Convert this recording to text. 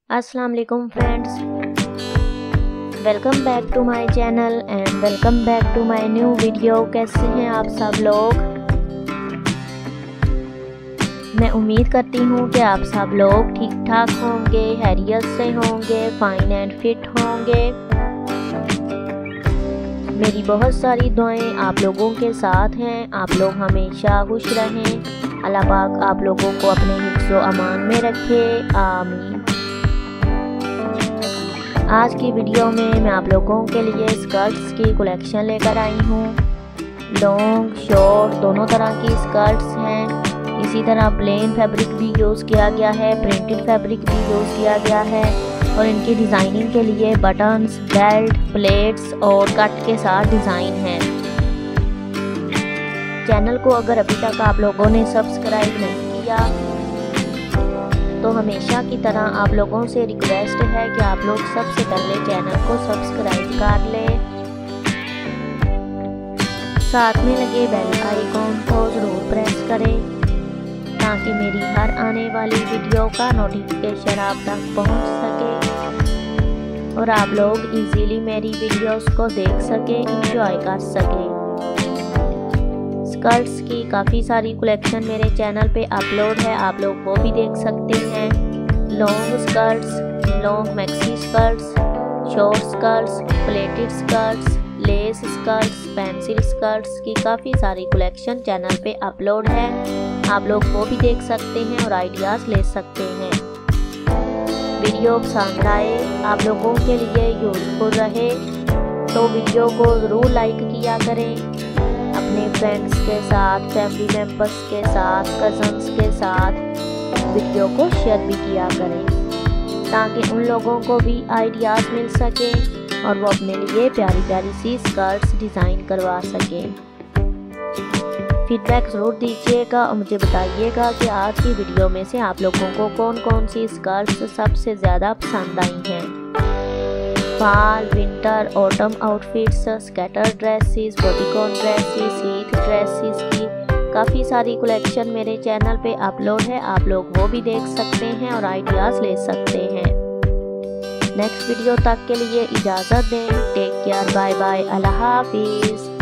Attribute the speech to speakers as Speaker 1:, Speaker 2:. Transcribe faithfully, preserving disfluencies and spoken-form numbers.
Speaker 1: अस्सलाम वालेकुम friends, welcome back to my channel and welcome back to my new video. कैसे हैं आप सब लोग? मैं उम्मीद करती हूँ कि आप सब लोग ठीक ठाक होंगे, हैरियत से होंगे, फाइन एंड फिट होंगे। मेरी बहुत सारी दुआएं आप लोगों के साथ हैं। आप लोग हमेशा खुश रहें। अल्लाह पाक आप लोगों को अपने हिफ्ज़ो अमान में रखे, आमीन। आज की वीडियो में मैं आप लोगों के लिए स्कर्ट्स की कलेक्शन लेकर आई हूँ। लॉन्ग शॉर्ट दोनों तरह की स्कर्ट्स हैं। इसी तरह प्लेन फैब्रिक भी यूज़ किया गया है, प्रिंटेड फैब्रिक भी यूज़ किया गया है और इनकी डिज़ाइनिंग के लिए बटन्स, बेल्ट, प्लेट्स और कट के साथ डिज़ाइन है। चैनल को अगर अभी तक आप लोगों ने सब्सक्राइब नहीं किया तो हमेशा की तरह आप लोगों से रिक्वेस्ट है कि आप लोग सबसे पहले चैनल को सब्सक्राइब कर लें, साथ में लगे बेल आइकॉन को ज़रूर प्रेस करें ताकि मेरी हर आने वाली वीडियो का नोटिफिकेशन आप तक पहुंच सके और आप लोग इजीली मेरी वीडियोस को देख सकें, इंजॉय कर सकें। स्कर्ट्स की काफ़ी सारी कलेक्शन मेरे चैनल पे अपलोड है, आप लोग वो भी देख सकते हैं। Long skirts, long maxi skirts, short skirts, pleated skirts, lace skirts, pencil skirts की काफ़ी सारी कलेक्शन चैनल पे अपलोड है, आप लोग वो भी देख सकते हैं और आइडियाज़ ले सकते हैं। वीडियो पसंद आए, आप लोगों के लिए यूज़फुल रहे तो वीडियो को ज़रूर लाइक किया करें। अपने फ्रेंड्स के साथ, फैमिली मेम्बर्स के साथ, कज़न्स के साथ वीडियो को शेयर भी किया करें ताकि उन लोगों को भी आइडियाज़ मिल सके और वो अपने लिए प्यारी प्यारी सी स्कर्ट्स डिज़ाइन करवा सकें। फीडबैक ज़रूर दीजिएगा और मुझे बताइएगा कि आज की वीडियो में से आप लोगों को कौन कौन सी स्कर्ट्स सबसे ज़्यादा पसंद आई हैं। Fall, winter, autumn outfits, scatter dresses, bodycon dresses, heat dresses की काफ़ी सारी कलेक्शन मेरे चैनल पे अपलोड है, आप लोग वो भी देख सकते हैं और आइडियाज़ ले सकते हैं। नेक्स्ट वीडियो तक के लिए इजाज़त दें। टेक केयर, बाय बाय, अल्लाह हाफिज़।